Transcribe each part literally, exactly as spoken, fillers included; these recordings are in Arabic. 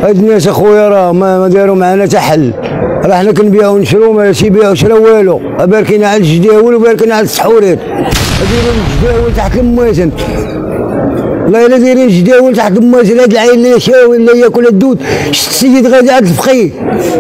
هاد الناس اخويا راه ما, ما داروا معنا حتى حل، راه حنا كنبيعو ونشرو ما يبيعو شرا والو، باركين على الجداول وباركين على السحورات، دايرين الجداول تحت الموازن، والله الا دايرين الجداول تحت الموازن. هاد العين اللي يشاوي اللي ياكل الدود، شت السيد غادي عند الفقيه،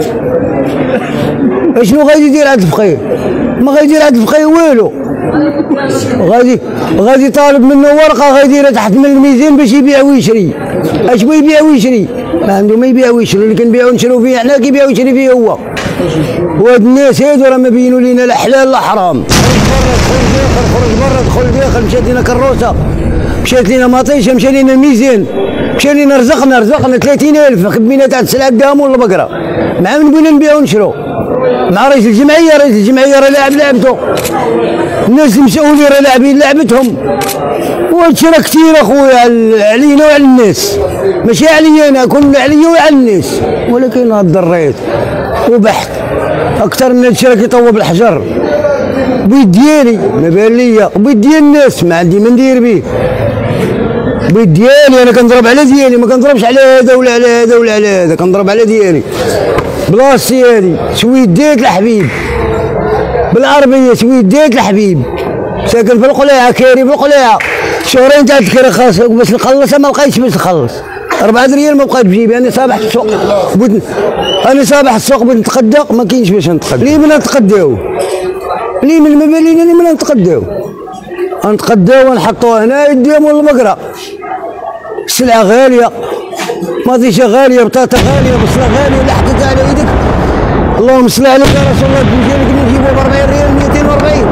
اشنو غادي يدير عند الفقيه؟ ما غادي يدير عند الفقيه والو، غادي غادي طالب منه ورقه غادي يديرها تحت من الميزان باش يبيع ويشري. اش بغا يبيع ويشري؟ ما عنده ما يبيع ويشري، اللي كنبيعو نشرو فيه حنا كيبيع ويشري فيه هو. وهاد الناس هادو راه ما بينوا لينا لا حلال لا حرام. خرج برا دخل داخل، مشات لينا كروسه، مشات لينا مطيشه، مشى لينا الميزان، مشى لينا رزقنا رزقنا ثلاثين ألف خدمينا تاع تسعة درهم ولا بقره، مع من بغينا نبيعو نشرو؟ مع رئيس الجمعيه، رئيس الجمعيه راه لاعب لعبته، الناس المسؤولين راه لاعبين لعبتهم. وهادشي راه كثير اخويا علينا وعلى الناس، ماشي عليا انا، كل عليا وعلى الناس، ولكن هاد ضريت وبحث اكثر من هادشي راه كيطوب الحجر. بيد ديالي ما بان ليا، وبيد ديال الناس ما عندي ما ندير به، بيد ديالي انا كنضرب على ديالي، ما كنضربش على هذا ولا على هذا ولا على هذا، كنضرب على ديالي. بلاصتي هادي سويدات الحبيب، بالعربيه سويدات الحبيب، ساكن في القلاعه، كاري في القلاعه، شهرين تاع الكرا خاص باش نخلصها ما لقيتش باش نخلص، أربعة ريال ما بقات بجيبي. انا صابح السوق بغيت، انا صابح السوق بغيت نتقدى ما كاينش باش نتقدى. ليه ما نتقداو؟ ليه من ما بالينا ليه ما نتقداو؟ نتقداو ونحطوها هنا يديهم ولا البقره. السلعه غاليه، ماضيشه غاليه، بطاطا غاليه، بصله غاليه، اللي حطيتها على يدك اللهم صل عليك يا رسول الله ديالك نجيبوها ب أربعين ريال مئتين وأربعين.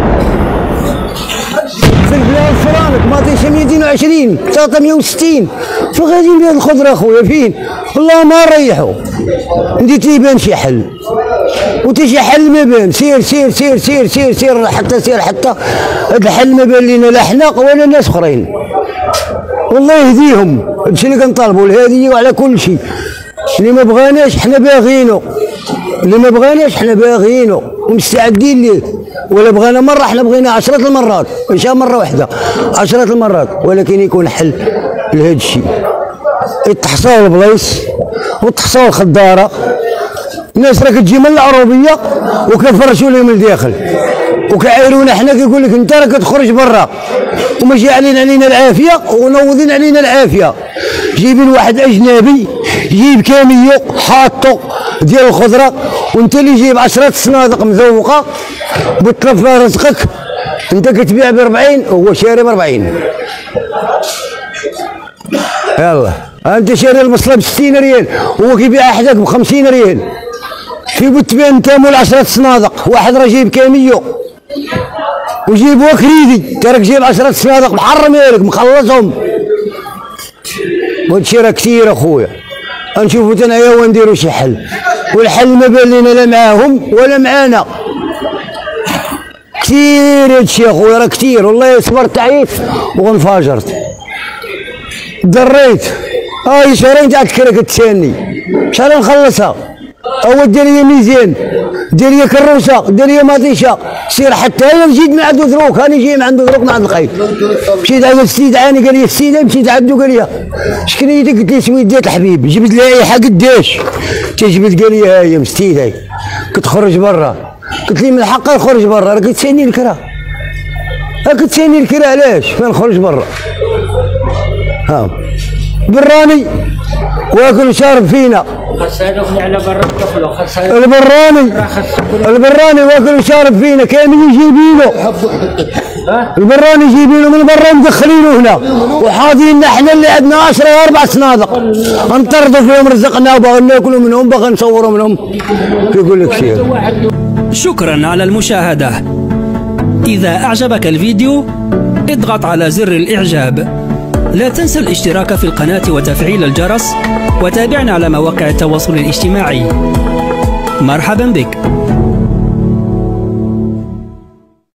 فلفله الفرانك ماطيشه مئتين وعشرين، بطاطا مئة وستين. فين غادي نبيع الخضره اخويا؟ فين؟ والله ما نريحو. نديت لي بان شي حل، وتا شي حل ما بان. سير سير سير سير سير سير حتى سير حتى هاد الحل ما بان لينا لا حنا ولا ناس اخرين. والله يهديهم، هادشي اللي كنطالبوا الهديه وعلى كل شيء. اللي ما بغاناش حنا باغينو، اللي ما بغاناش حنا باغينو ومستعدين ليه. ولا بغانا مره حنا بغينا عشرة المرات، ماشي مره واحده، عشرة المرات، ولكن يكون حل لهذا الشيء. يتحصاو البلايص وتحصاو الخضاره، الناس راه كتجي من العروبيه وكنفرشوا لهم الداخل وكيعايرونا حنا، كيقول لك انت راه كتخرج برا وماشي علينا علينا العافيه ونوضين علينا العافيه. جايبين واحد اجنبي جيب كاميو حاطو ديال الخضره، وانت اللي جايب عشرة صنادق مذوقه بتطلب فيها رزقك، انت كتبيع ب أربعين وهو شاري ب أربعين. يلا انت شاري البصله ب ستين ريال وهو كيبيعها حداك ب خمسين ريال. في بغيت تبيع انت مول عشرة صنادق، واحد راه جايب كاميو وجيبوها كريدي، انت راك جايب عشرة صنادق محرمها لك مخلصهم. وهادشي راه كثير اخويا، غنشوفو تنعيا ونديرو شي حل، والحل ما بان لينا لا معاهم ولا معانا. كثير هادشي اخويا راه كثير، والله صبرت تعيط وانفجرت ضريت. هاي شهرين تاع الكرا كتسالني شحال نخلصها؟ هو دير لي ميزان، دير لي كروسه، دير لي مطيشه، سير حتى هي جيت من عنده دروك، راني جاي من عنده دروك ما عند لقيت. مشيت عند السيد عاني قال لي السيده، مشيت عنده قال لي شكريتك؟ قلت له سويدات الحبيب. جبت لها اي حاجه قداش؟ تجبد قال لي ها هي مستيده هي كتخرج برا. قلت لي من حقها نخرج برا، راه كتسالني الكرا، راه كتسالني الكرا علاش؟ فين نخرج برا؟ ها براني واكل وشارب فينا. البراني البراني واكل وشارب فينا، كامل يجيبينه البراني يجيبينه من برا مدخلينه هنا، وحاضينا احنا اللي عندنا عشرة اربع صنادق نطردوا فيهم رزقنا وباغي ناكلوا منهم باغي نصوروا منهم. كيقول لك شيء. شكرا على المشاهدة. إذا أعجبك الفيديو اضغط على زر الإعجاب. لا تنسى الاشتراك في القناة وتفعيل الجرس، وتابعنا على مواقع التواصل الاجتماعي. مرحبا بك.